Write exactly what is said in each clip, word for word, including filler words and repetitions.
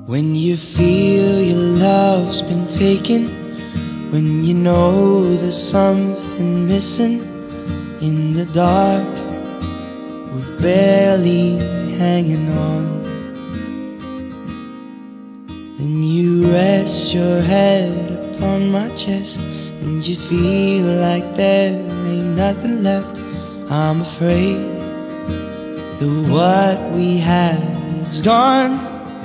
When you feel your love's been taken, when you know there's something missing in the dark, we're barely hanging on. And you rest your head upon my chest, and you feel like there ain't nothing left. I'm afraid that what we had is gone.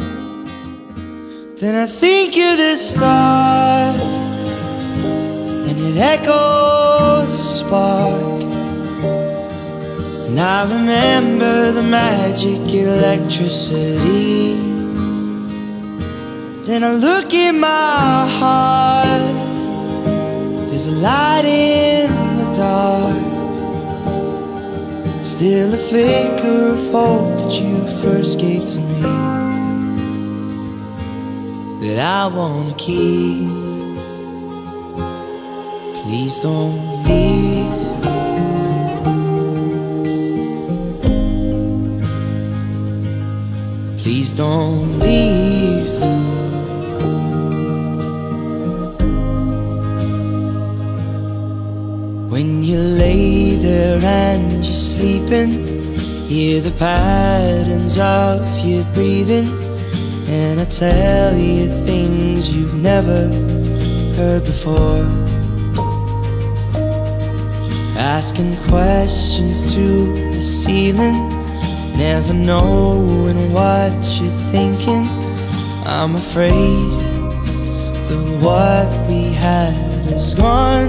Then I think of the start, and it echoes a spark, and I remember the magic electricity. Then I look in my heart, there's a light in the dark, still a flicker of hope that you first gave to me, that I wanna keep. Please don't leave. Please don't leave. When you lay there and you're sleeping, hear the patterns of your breathing, and I tell you things you've never heard before, asking questions to the ceiling, never knowing what you're thinking. I'm afraid that what we had is gone.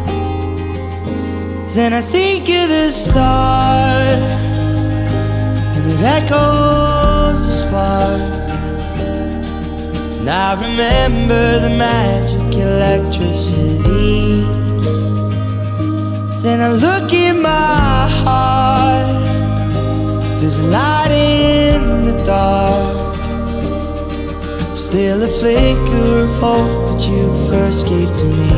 Then I think of the start, and it echoes a spark, and I remember the magic electricity. Then I look in my heart, there's a light in the dark, still a flicker of hope that you first gave to me,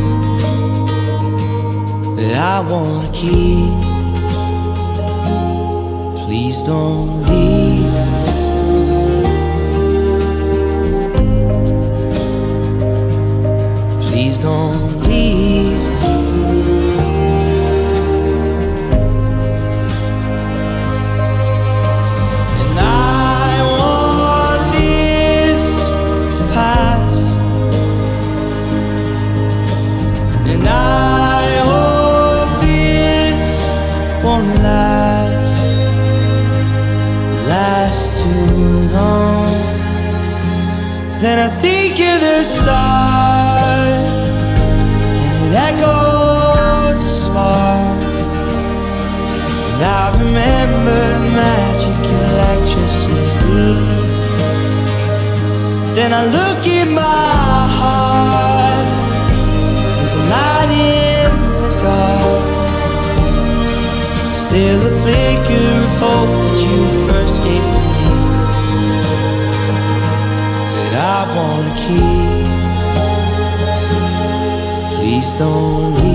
that I wanna keep. Please don't leave. Please don't leave. And I want this to pass, and I hope this won't last, last too long. Then I think of the start, and it echoes a spark, and I remember the magic electricity. Then I look in my heart, there's a light in the dark, still a flicker of hope that you first gave to me, that I wanna keep. Please don't leave.